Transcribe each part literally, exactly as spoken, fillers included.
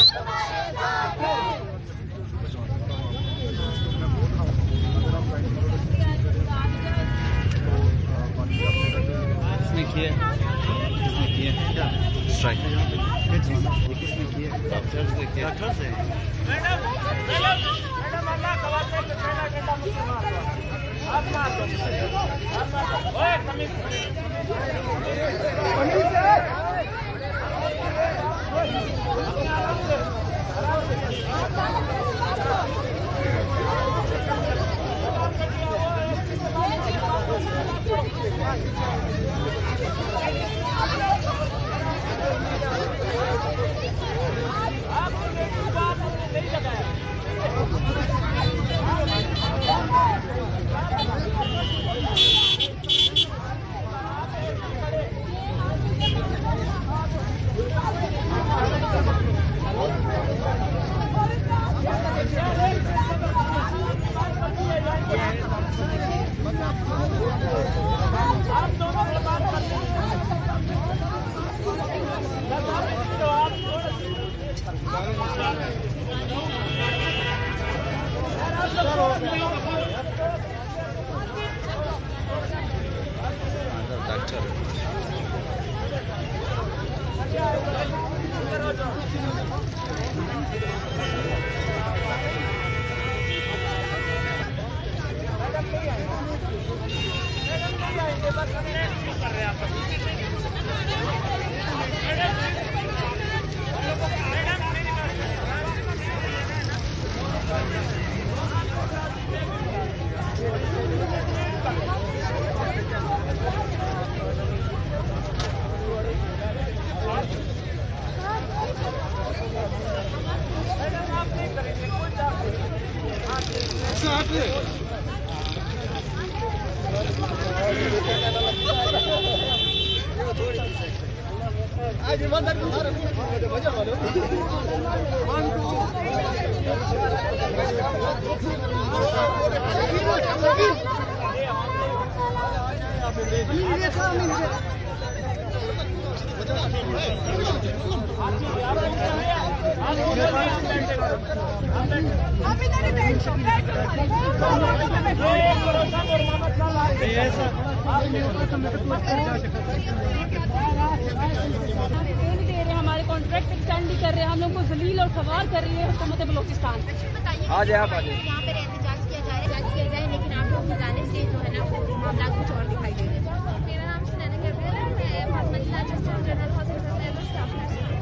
ہمارے contract extend بھی کر رہے ہیں، ہم لوگ کو ذلیل اور خوار کر رہی ہے حکومت بلوچستان۔ آ جائے آپ آ جائیں۔ یہاں پر احتجاج کیا جائے احتجاج کیا جائے لیکن آپ لوگ کی جانے سے جو ہے نا معاملات کچھ اور دکھائی دے رہے ہیں۔ میرا نام سنینا کیبر ہے، میں Fatima Jinnah assistant general hospital میں اسٹاف نرس ہوں۔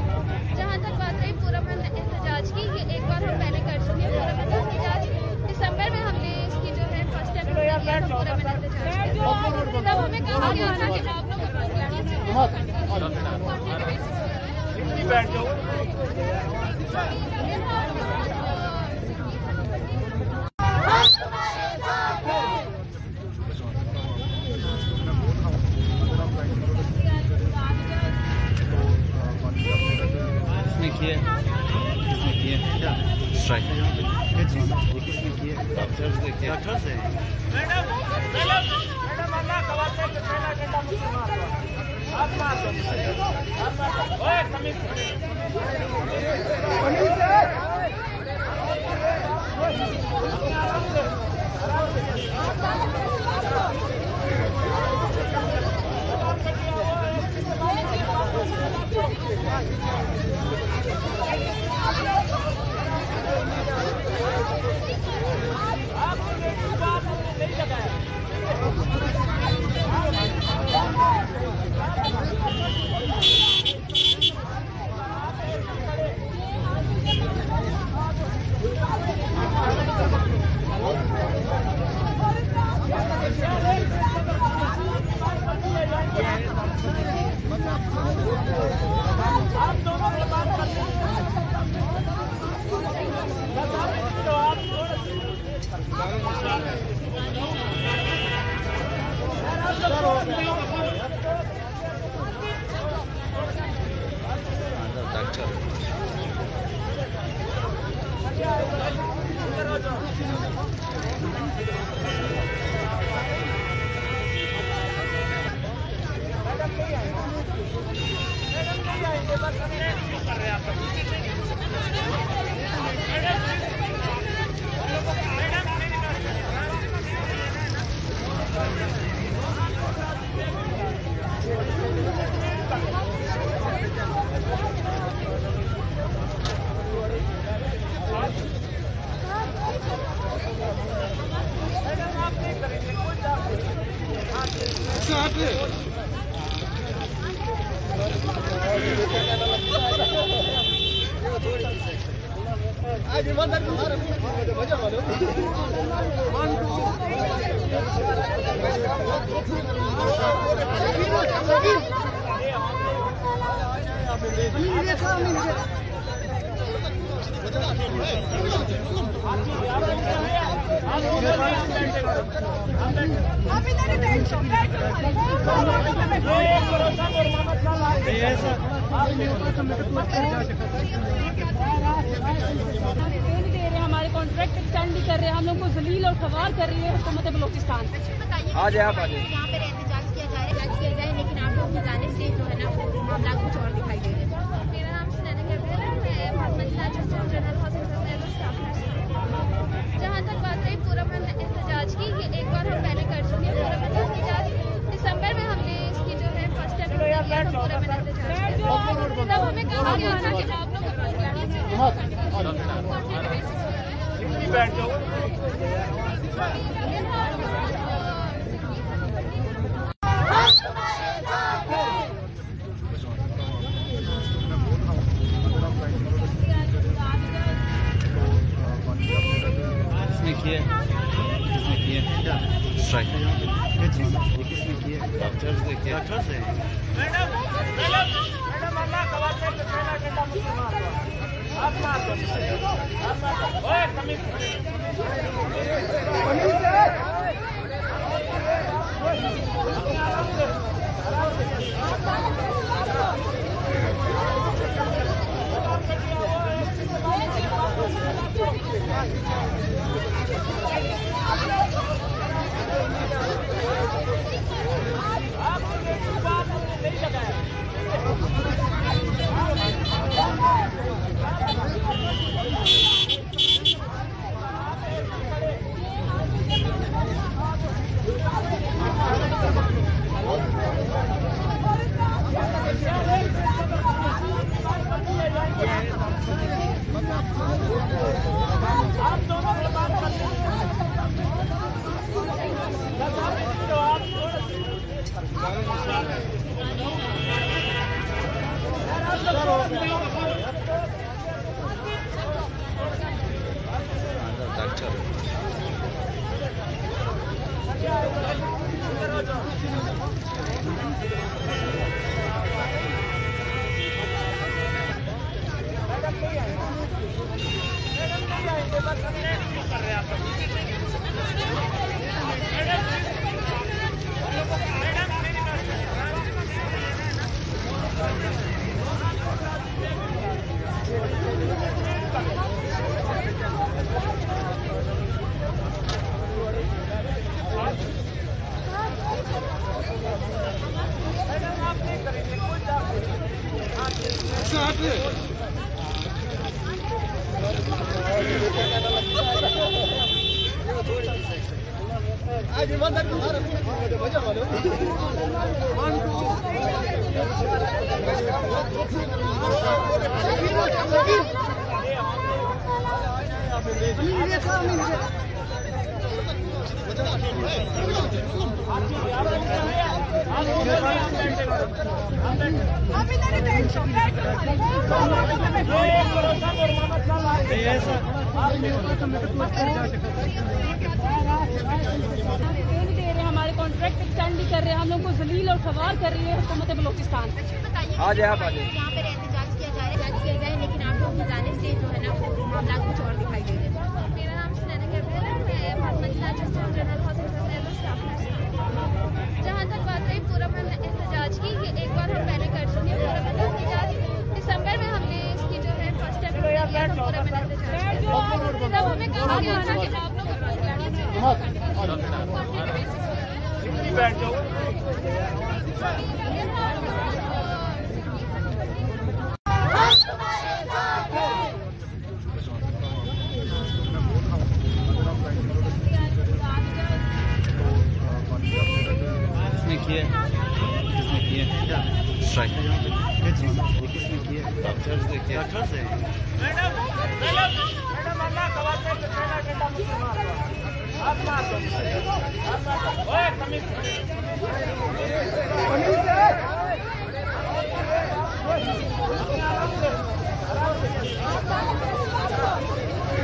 جہاں تک بات رہی پورا من احتجاج کی، یہ ایک بار ہم پہلے کر چکے ہیں پورا من احتجاج۔ دسمبر میں ہم نے اس کی جو ہے فرسٹ اسٹیپ لیا تھا پورا من احتجاج کیا، تب ہمیں کہا گیا تھا کہ آپ لوگ اپنی کر رہے ہیں آپ ہمارے کانٹریکٹ ایکسٹینڈ بھی کر رہے ہیں, ہم لوگ کو ذلیل اور خوار کر رہی ہے حکومت بلوچستان. آ جائے آپ آ جائیں, یہاں پہ احتجاج کیا جائے احتجاج کیا جائے لیکن آپ لوگ کی جانب سے جو ہے نا وہ معاملات کچھ اور دکھائی دے رہے ہیں. میرا نام سنینا کیبریل ہے, میں Fatima Jinnah assistant general hospital as a staff nurse. جہاں تک بات رہی پورامن احتجاج کی, یہ ایک بار ہم پہلے کر چکے ہیں. پورامن احتجاج دسمبر میں ہم نے اس کی جو ہے فرسٹ اسٹیپ لیا تھا پورامن احتجاج کا. تب ہمیں کہا گیا تھا کہ آپ لوگ ہمارے کانٹریکٹ ایکسٹینڈ بھی کر رہے ہیں, ہم لوگ کو ذلیل اور خوار کر رہی ہے حکومت بلوچستان. آ جائے آپ آ جائیں, یہاں پہ احتجاج کیا جائے احتجاج کیا جائے لیکن آپ لوگ کی جانب سے جو ہے نا وہ معاملات کچھ اور دکھائی دے رہے ہیں. میرا نام سنینا کیبریل ہے, میں Fatima Jinnah assistant general hospital as a staff nurse. جہاں تک بات رہی پورامن احتجاج کی, یہ ایک بار ہم پہلے کر چکے ہیں. پورامن احتجاج دسمبر میں ہم نے اس کی جو ہے فرسٹ اسٹیپ لیا تھا پورامن احتجاج کا. تب ہمیں کہا گیا تھا کہ آپ لوگ Thank you.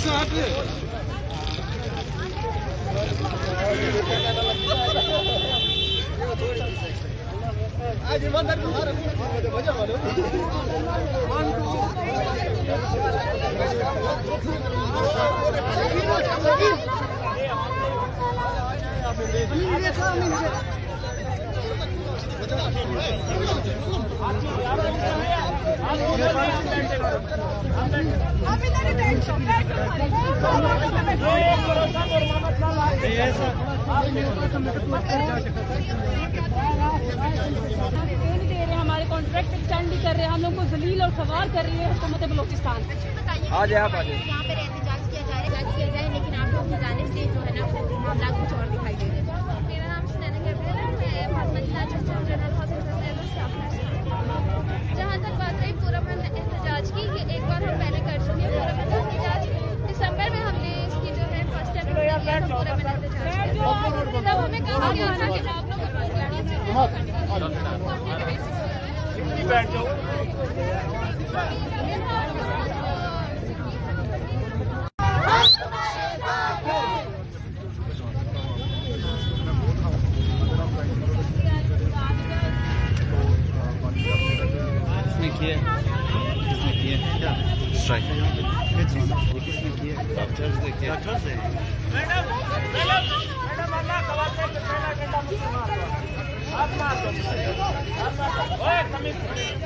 हमारे कॉन्ट्रैक्ट एक्सटेंड नहीं कर रहे, हम लोग को जलील और सवार कर रही है हुकूमत बलोचिस्तान। आ जाए आप आ जाए। यहाँ पर एहतजाज किया जाए जांच किया जाए, लेकिन आप लोगों की जाने से जो है ना वो मामला कुछ और दिखाई दे रहे हैं। मेरा नाम सुनैना कैब्रियल है, मैं फातिमा जिला असिस्टेंट जनरल हॉस्पिटल में स्टाफ नर्स हूँ। जहाँ तक बात रही पूरमन एहतजाज की, ये एक बार हम पहले कर चुके हैं पूरमन एहतजाज। दिसंबर में हमने इसकी जो है फर्स्ट स्टेप लिया था पूरमन एहतजाज, तब हमें कहा गया था कि आप लोग किसने किया किसने किया क्या स्ट्राइक किसने किया डॉक्टर से किया डॉक्टर से मैडम मैडम मैडम अल्लाह कवा से पहला घंटा मुसलमान आप मार दो ओए कमीज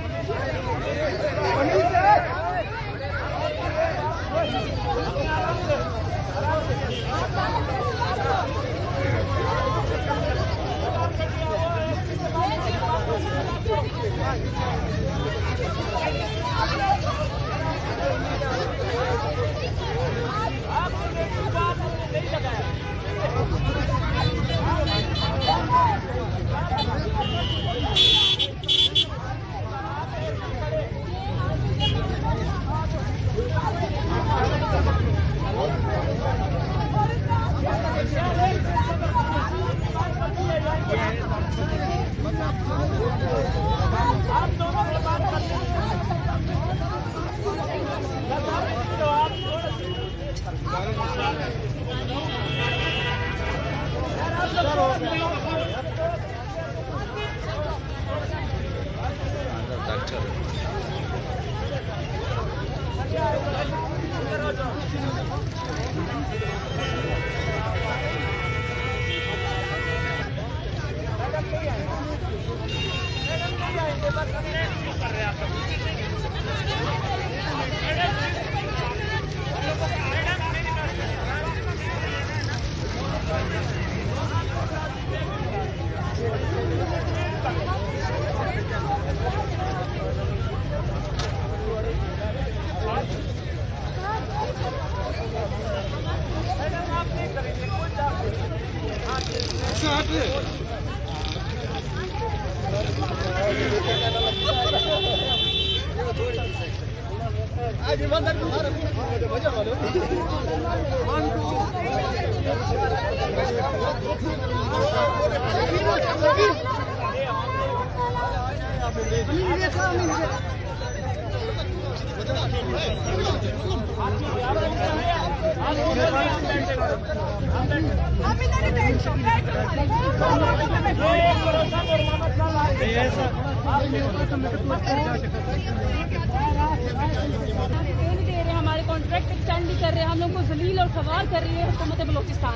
हमारे कॉन्ट्रैक्ट एक्सटेंड नहीं कर रहे, हम लोग को जलील और सवार कर रही है हुकूमत बलोचिस्तान।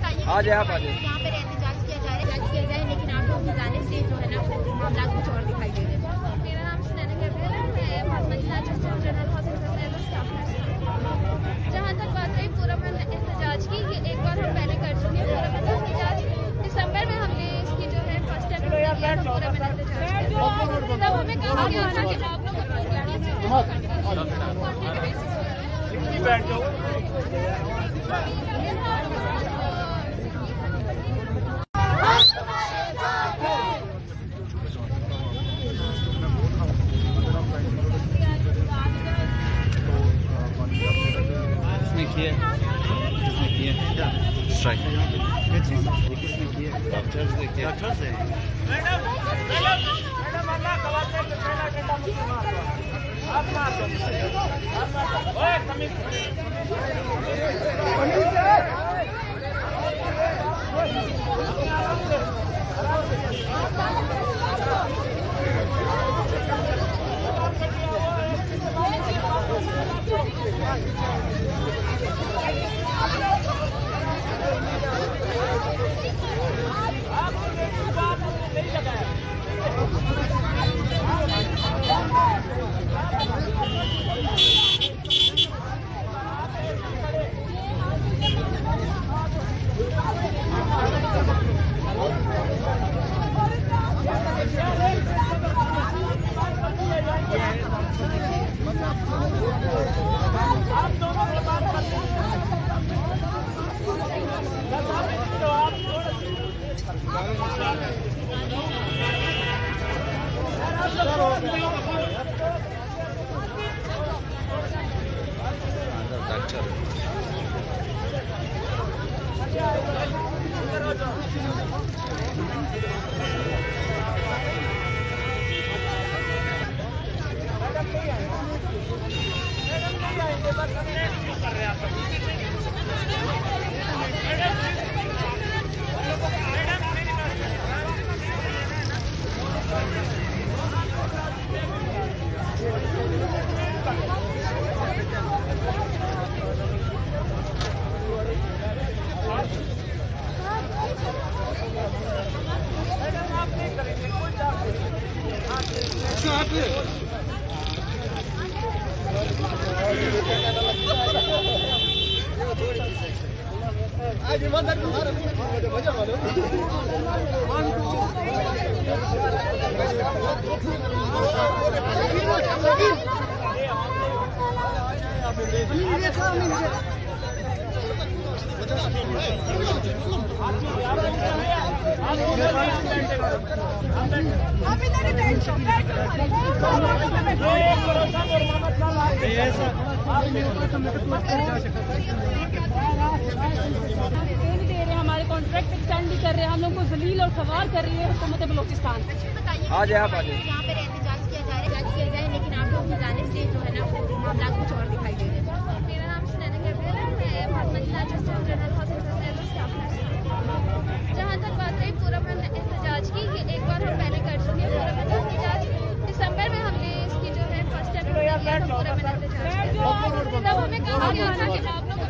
आ जाए आप आ जाए। यहाँ पर एहतजाज किया जाए जांच किया जाए, लेकिन आप लोगों की जाने से जो है ना वो मामला कुछ और दिखाई दे रहे हैं। मेरा नाम सुनैना कैब्रियल है, मैं फातिमा जिला असिस्टेंट जनरल हॉस्पिटल में स्टाफ नर्स हूँ। जहाँ तक बात रही पूरमन एहतजाज की, ये एक बार हम पहले कर चुके हैं पूरमन एहतजाज। दिसंबर में हमने इसकी जो है फर्स्ट स्टेप लिया था पूरमन एहतजाज, तब हमें कहा गया था कि आप लोग बैठ जाओ। किसने किया किसने किया क्या स्ट्राइक किसने किया डॉक्टर से किया डॉक्टर से मैडम मैडम मैडम अल्लाह कवा से पहला घंटा मुसलमान ہمارے کانٹریکٹ ایکسٹینڈ بھی کر رہے ہیں, ہم لوگ کو ذلیل اور خوار کر رہی ہے حکومت بلوچستان. آ جائے آپ یہاں پر احتجاج کیا جا رہا ہے کیا جائے, لیکن آپ لوگ کی جانب سے جو ہے نا وہ معاملات کچھ اور دکھائی دے رہے ہیں. میرا نام سنینا کیبریل ہے, میں Fatima Jinnah assistant general hospital staff nurse ہوں. جہاں تک بات رہی پورا بند احتجاج کی, یہ ایک بار ہم پہلے کر چکے ہیں پورا بند احتجاج. دسمبر میں ہم نے اس کی جو ہے فرسٹ اسٹیپ لیا تھا پورا بند احتجاج کیا. تب ہمیں کہا گیا تھا کہ آپ لوگ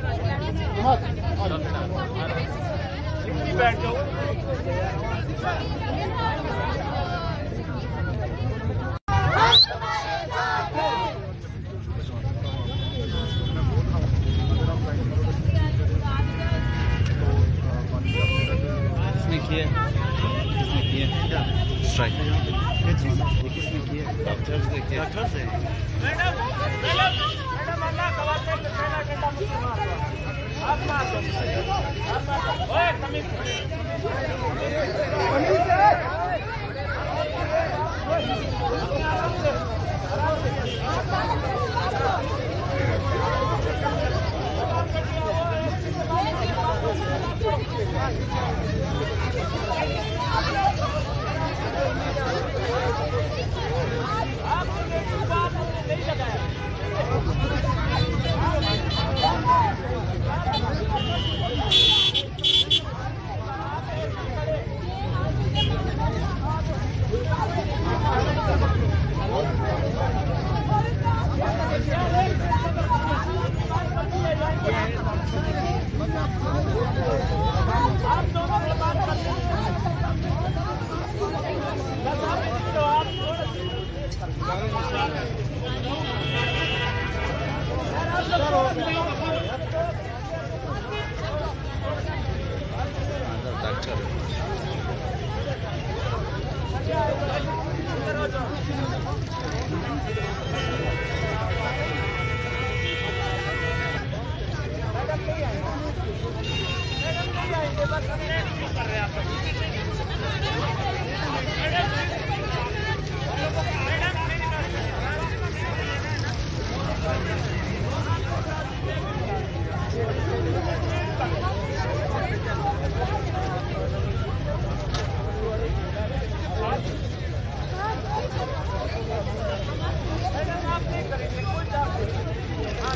کریں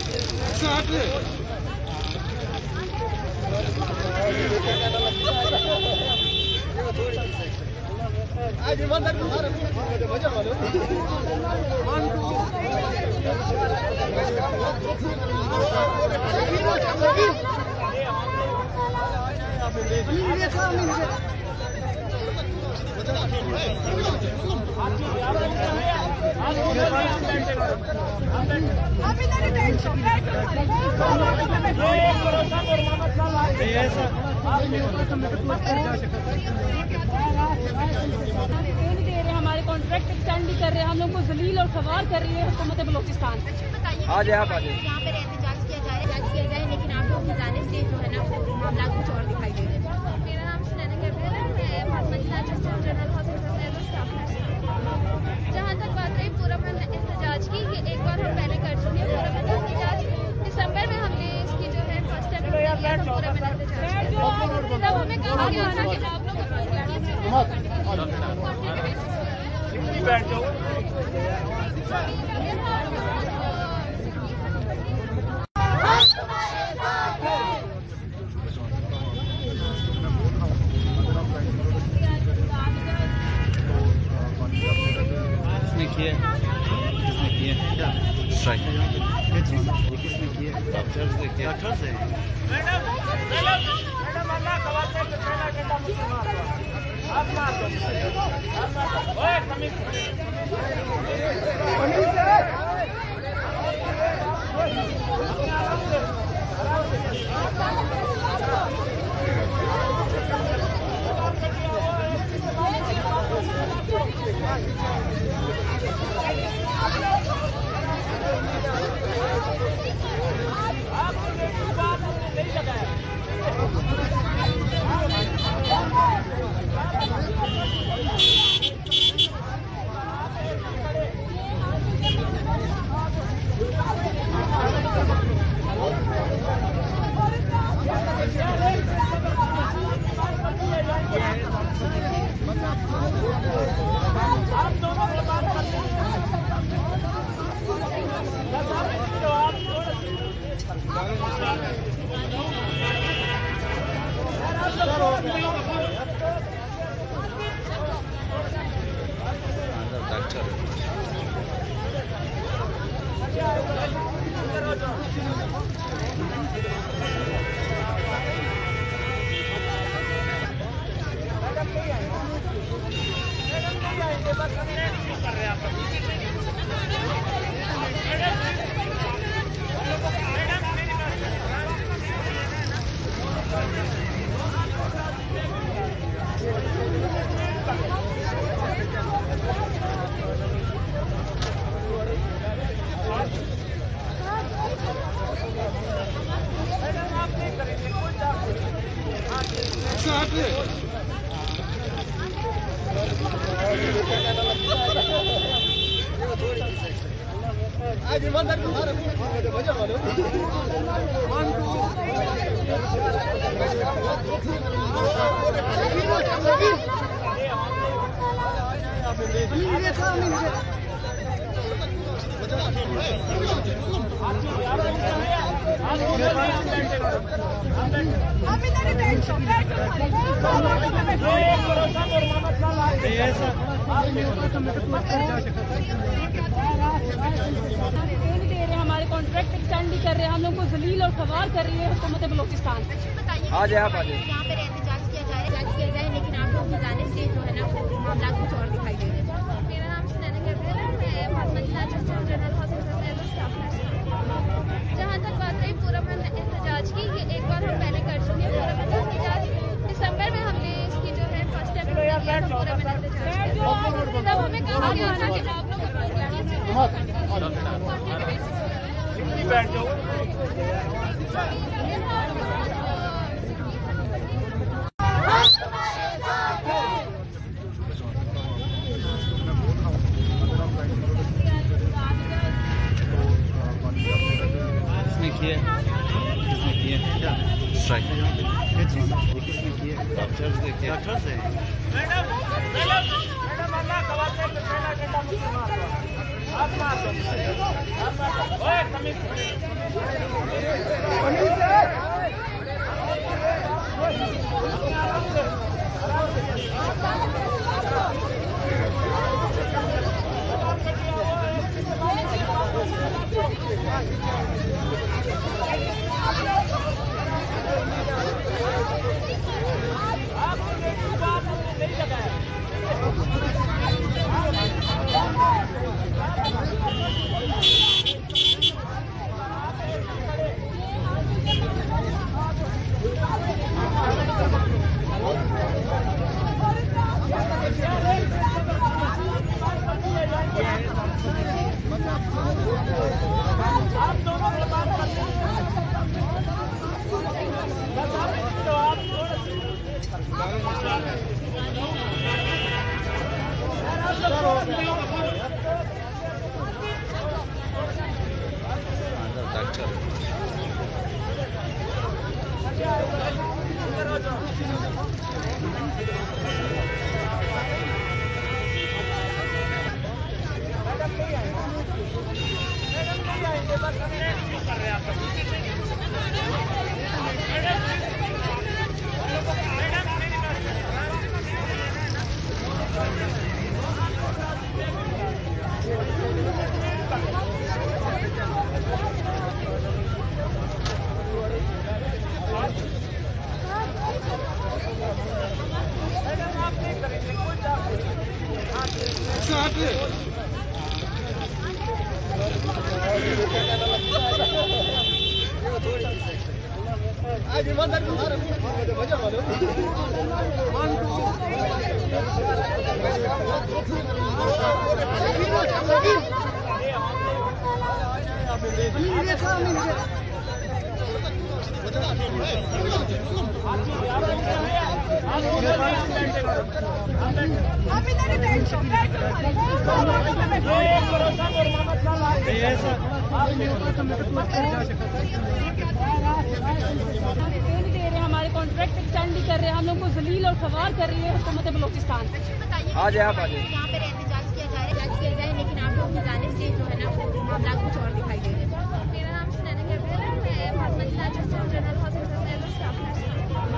ہمارے کانٹریکٹ ایکسٹینڈ نہیں کر رہے, ہم لوگ کو ذلیل اور خوار کر رہی ہے حکومت بلوچستان. آ جائے آپ آ جائیں. یہاں پہ احتجاج کیا جائے احتجاج کیا جائے لیکن آپ لوگ کی جانب سے جو ہے نا وہ معاملات کچھ اور دکھائی دے رہے ہیں. میرا نام سنینا کیبرل ہے, میں Fatima Jinnah assistant general hospital as a staff nurse. جہاں تک بات رہی پورا احتجاج کی, یہ ایک بار ہم پہلے کر چکے ہیں. پورا من احتجاج دسمبر میں ہم نے اس کی جو ہے فرسٹ اسٹیپ لیا تھا پورا من احتجاج. تب ہمیں کہا گیا تھا کہ آپ لوگ کیا کس نے کیا کیا اسٹرائک یہ کس نے کیا ڈاکٹر سے کیا ڈاکٹر سے ہمارے کانٹریکٹ ایکسٹینڈ نہیں کر رہے, ہم لوگ کو ذلیل اور خوار کر رہی ہے حکومت بلوچستان. آ جائے آپ آ جائیں. یہاں پہ احتجاج کیا جائے احتجاج کیا جائے لیکن آپ لوگ کی جانب سے جو ہے نا وہ معاملات کچھ اور دکھائی دے رہے ہیں. میرا نام سنینا کیبرل ہے, میں Fatima Jinnah assistant general hospital as a staff nurse. جہاں تک بات رہی پورا من احتجاج کی, یہ ایک بار ہم پہلے کر چکے ہیں. پورا من احتجاج دسمبر میں ہم نے اس کی جو ہے فرسٹ اسٹیپ لیا تھا پورا من احتجاج. تب ہمیں کہا گیا تھا کہ آپ لوگ کیا کس نے کیا کیا اسٹرائک یہ کس نے کیا ڈاکٹر سے کیا ڈاکٹر سے ہمارے کانٹریکٹ ایکسٹینڈ بھی کر رہے ہیں, ہم لوگ کو ذلیل اور خوار کر رہی ہے حکومت بلوچستان. آ جائے آپ یہاں پر احتجاج کیا جائے احتجاج کیا جائے لیکن آپ لوگ کی جانب سے جو ہے نا وہ معاملات کچھ اور دکھائی دے رہے ہیں. میرا نام سنینا کیبل ہے, میں Fatima Jinnah assistant general hospital میں اسٹاف نرس ہوں.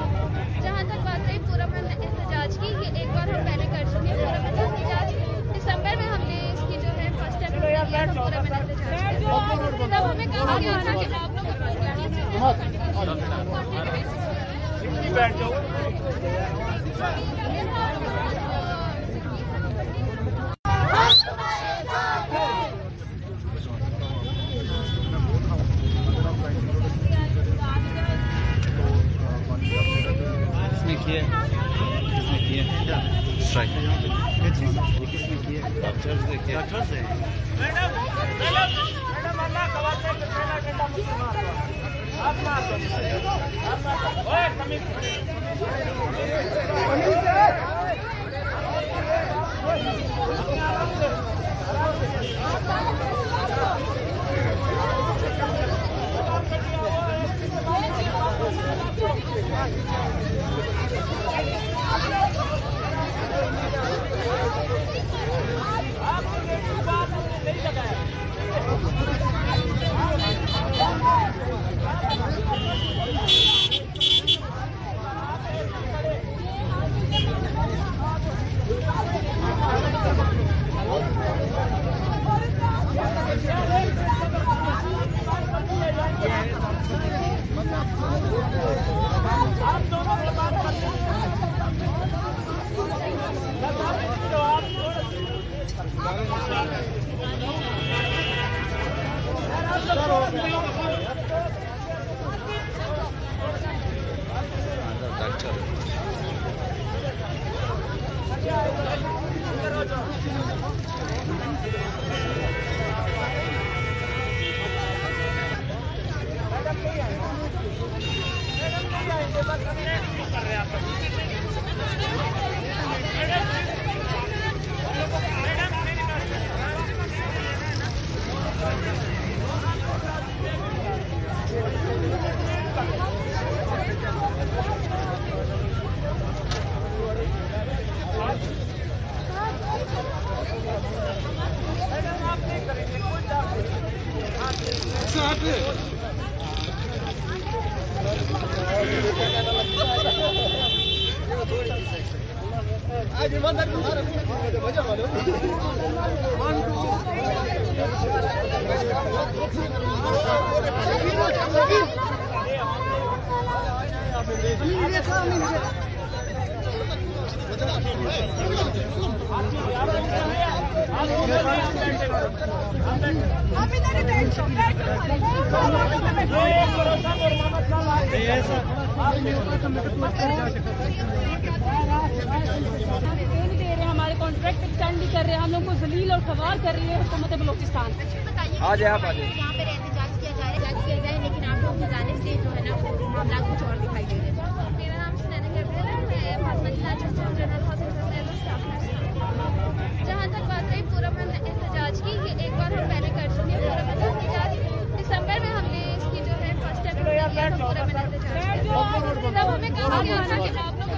جہاں تک بات رہی پورا بند احتجاج کی, یہ ایک بار ہم پہلے کر چکے ہیں پورا بند احتجاج. دسمبر میں ہم نے اس کی جو ہے فرسٹ اسٹیپ پورا بند احتجاج کیا, تب ہمیں کہا گیا تھا کہ آپ لوگ One, two. ہمارے کانٹریکٹ ایکسٹینڈ بھی کر رہے ہیں, ہم لوگ کو ذلیل اور خوار کر رہی ہے حکومت بلوچستان. آ جائے آپ آ جائیں. یہاں پہ احتجاج کیا جائے احتجاج کیا جائے لیکن آپ لوگ کی جانب سے جو ہے نا وہ معاملات کچھ اور دکھائی دے رہے ہیں. میرا نام سنینا گبریل ہے, میں Fatima Jinnah assistant general hospital as a staff nurse. جہاں تک بات رہی پورامن احتجاج کی, یہ ایک بار ہم پہلے کر چکے ہیں. پورامن احتجاج دسمبر میں ہم نے اس کی جو ہے فرسٹ اسٹیپ کیا تھا پورامن احتجاج. تب ہمیں کہا گیا تھا کہ آپ لوگ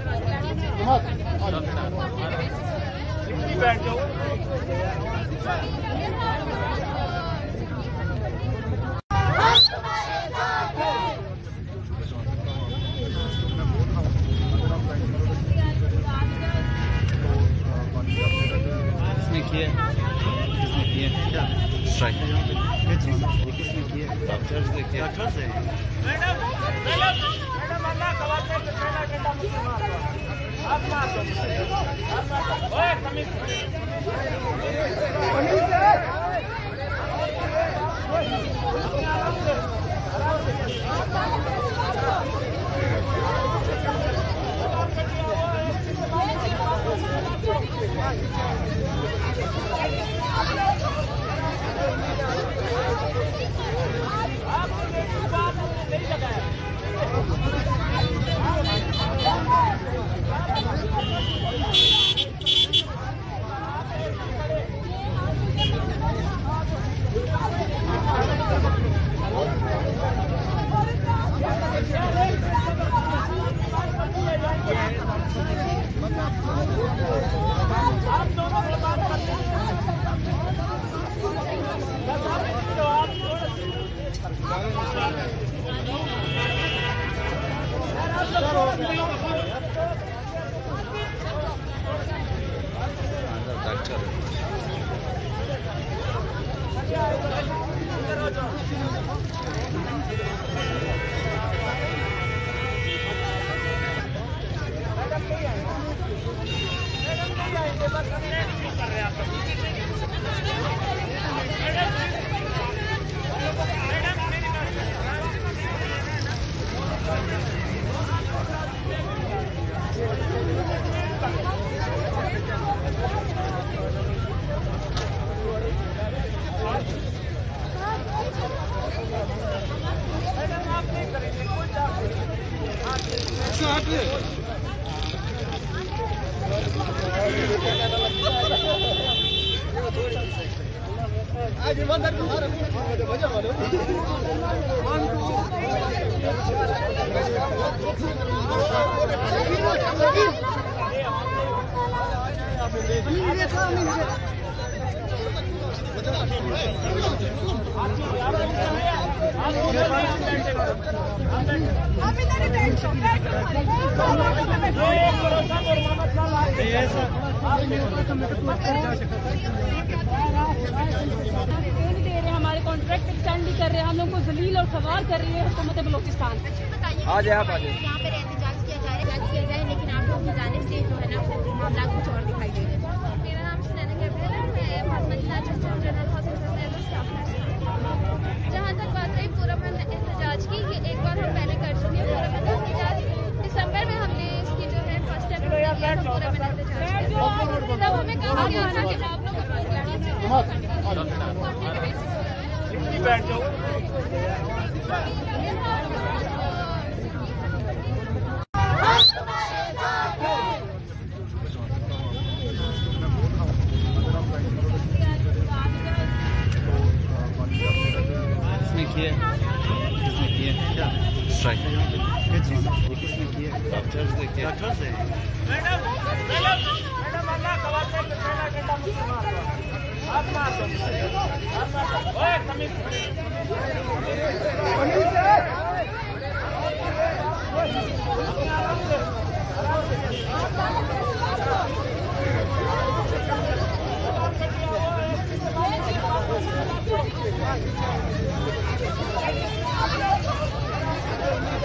ہمارے کانٹریکٹ ایکسٹینڈ بھی کر رہے ہیں, ہم لوگ کو ذلیل اور خوار کر رہی ہے حکومت بلوچستان. آ جائے آپ آ جائیں. یہاں پہ احتجاج کیا جائے احتجاج کیا جائے لیکن آپ لوگ کی جانب سے جو ہے نا وہ معاملات کچھ اور دکھائی دے رہے ہیں. میرا نام سنینا گبریل ہے, میں Fatima Jinnah assistant general hospital as a staff nurse. جہاں تک بات رہی پورامن احتجاج کی, یہ ایک بار ہم پہلے کر چکے ہیں. پورامن احتجاج دسمبر میں ہم نے اس کی جو ہے فرسٹ اسٹیپ کیا تھا پورامن احتجاج. تب ہمیں کہا گیا تھا کہ آپ لوگ Thank you.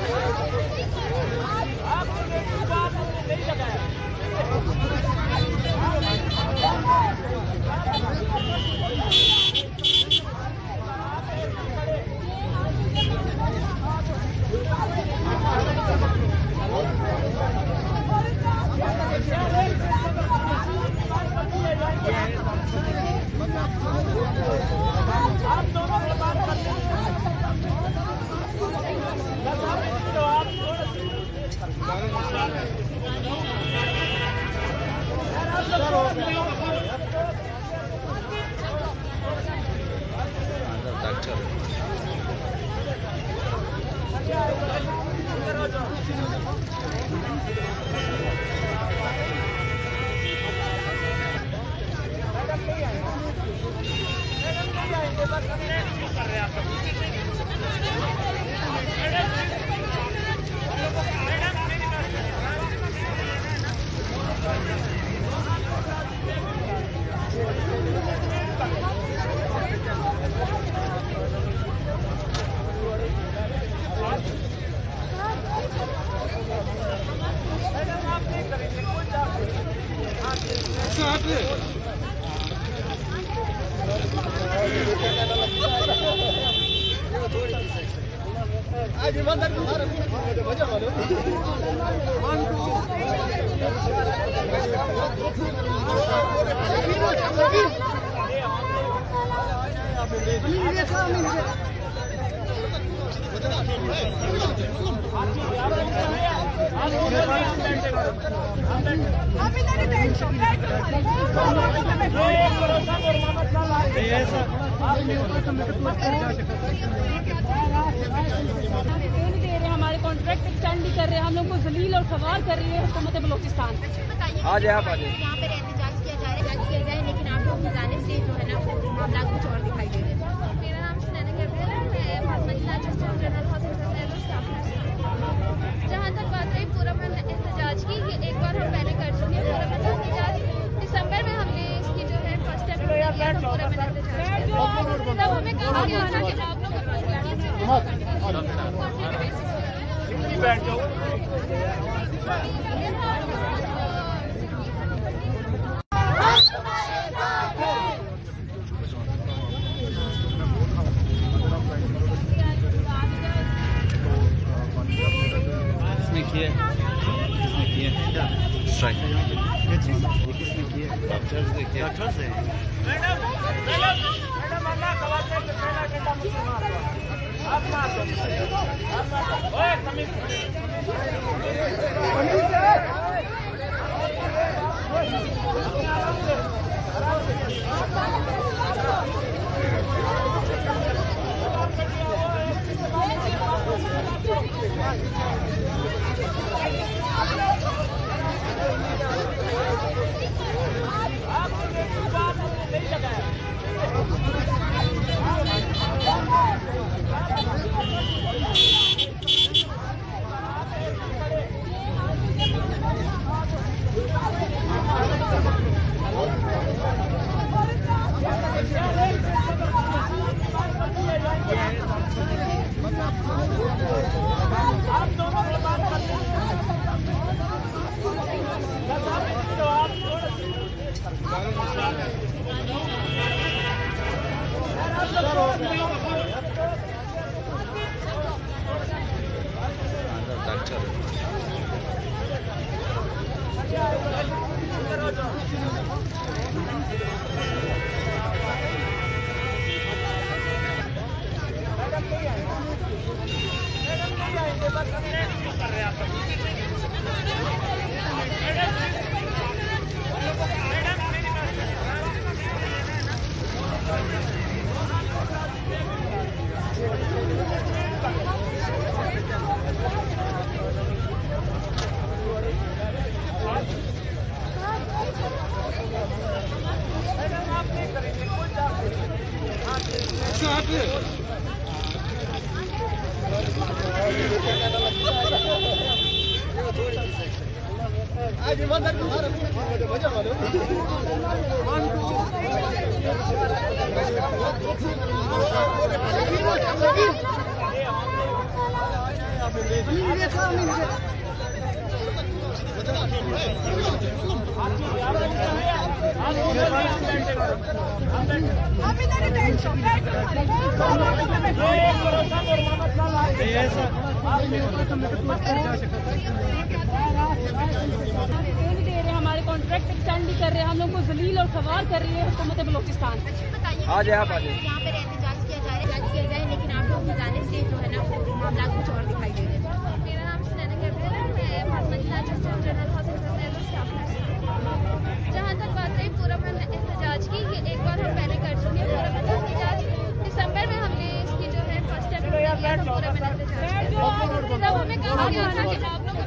हमारे कॉन्ट्रैक्ट एक्सटेंड नहीं कर रहे, हम लोग को जलील और खवार कर रही है हुकूमत बलोचिस्तान। आ जाए आप आ जाए। यहाँ पर एहतजाज किया जाए एहतजाज किया जाए लेकिन आप लोग की जाने से जो है ना वो मामला कुछ और दिखाई दे रहे हैं। मेरा नाम सुनैना कैब्रियल है, मैं फातिमा जिला असिस्टेंट जनरल हॉस्पिटल में स्टाफ नर्स हूँ। जहाँ तक बात रही पूरमन एहतजाज की, ये एक बार हम पहले कर चुके हैं पूरमन एहतजाज। दिसंबर में हमने इसकी जो है फर्स्ट स्टेप किया था पूरमन एहतजाज, तब हमें कहा गया था कि आप लोग अपनी ड्यूटीज जो है किसने किया किसने किया स्ट्राइक ये किसने किया डॉक्टर से किया डॉक्टर से मैडम मैडम मैडम अल्लाह खवाते पे पहला घंटा मुझे मार आप मार दो आप मार दो ओए कमीज दे रहे हैं, हमारे कॉन्ट्रैक्ट एक्सटेंड भी कर रहे हैं, हम लोग को जलील और खवार कर रही है हुकूमत बलोचिस्तान। आ जाए आप आ जाए यहाँ पे एहतजाज किया जाए एहतजाज किया जाए लेकिन आप लोग की जाने से जो है ना वो मामला कुछ और दिखाई दे रहे हैं। मेरा नाम सुनैना कैफियर है, मैं फातिमा जिला असिस्टेंट जनरल हॉस्पिटल में स्टाफ नर्स हूँ। जहाँ तक बात रही पूरमन एहतजाज की, ये एक बार हम पहले कर चुके हैं पूरमन एहतजाज। दिसंबर में हमने इसकी जो है फर्स्ट स्टेप लिया था पूरमन एहतजाज। तब हमें कहा गया था कि आप लोग